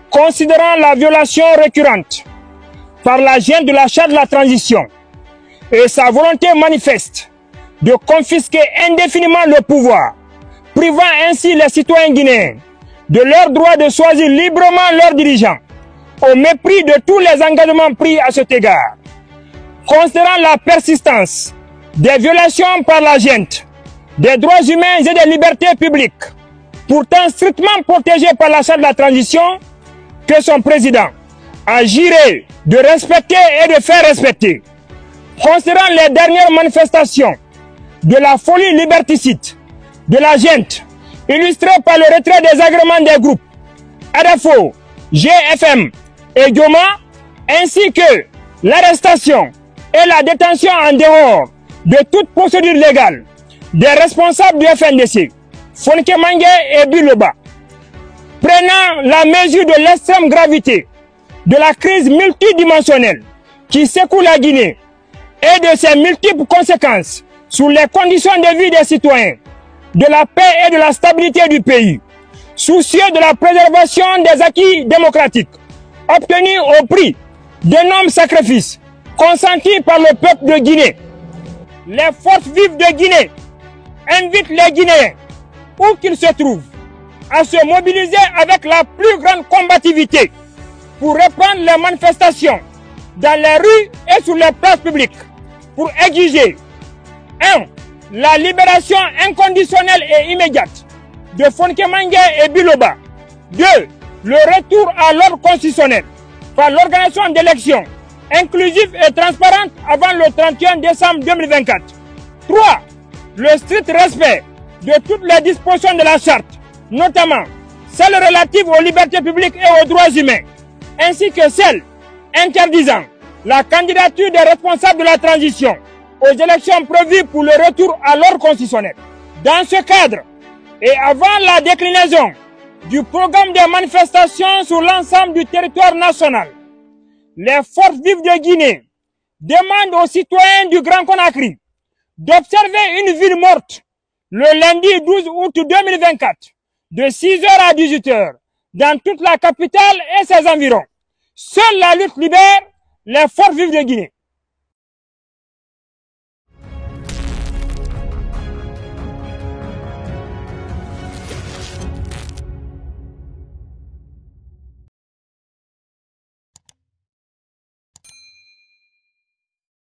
considérant la violation récurrente par la junte de la charte de la transition et sa volonté manifeste de confisquer indéfiniment le pouvoir, privant ainsi les citoyens guinéens de leur droit de choisir librement leurs dirigeants, au mépris de tous les engagements pris à cet égard. Considérant la persistance des violations par la junte des droits humains et des libertés publiques, pourtant strictement protégées par la charte de la transition, que son président a juré de respecter et de faire respecter. Considérant les dernières manifestations de la folie liberticide de la junte, illustrées par le retrait des agréments des groupes RFO, GFM et Goma, ainsi que l'arrestation et la détention en dehors de toute procédure légale des responsables du FNDC, Fonke Mange et Biloba, prenant la mesure de l'extrême gravité de la crise multidimensionnelle qui secoue la Guinée et de ses multiples conséquences sur les conditions de vie des citoyens, de la paix et de la stabilité du pays, soucieux de la préservation des acquis démocratiques, obtenus au prix d'énormes sacrifices consentis par le peuple de Guinée. Les forces vives de Guinée invitent les Guinéens, où qu'ils se trouvent, à se mobiliser avec la plus grande combativité pour reprendre les manifestations dans les rues et sur les places publiques pour exiger 1. La libération inconditionnelle et immédiate de Fonke Mange et Biloba. 2. Le retour à l'ordre constitutionnel par l'organisation d'élections inclusives et transparentes avant le 31 décembre 2024. 3. Le strict respect de toutes les dispositions de la charte, notamment celles relatives aux libertés publiques et aux droits humains, ainsi que celles interdisant la candidature des responsables de la transition aux élections prévues pour le retour à l'ordre constitutionnel. Dans ce cadre, et avant la déclinaison du programme de manifestations sur l'ensemble du territoire national, les forces vives de Guinée demandent aux citoyens du Grand Conakry d'observer une ville morte le lundi 12 août 2024 de 6h à 18h dans toute la capitale et ses environs. Seule la lutte libère les forces vives de Guinée.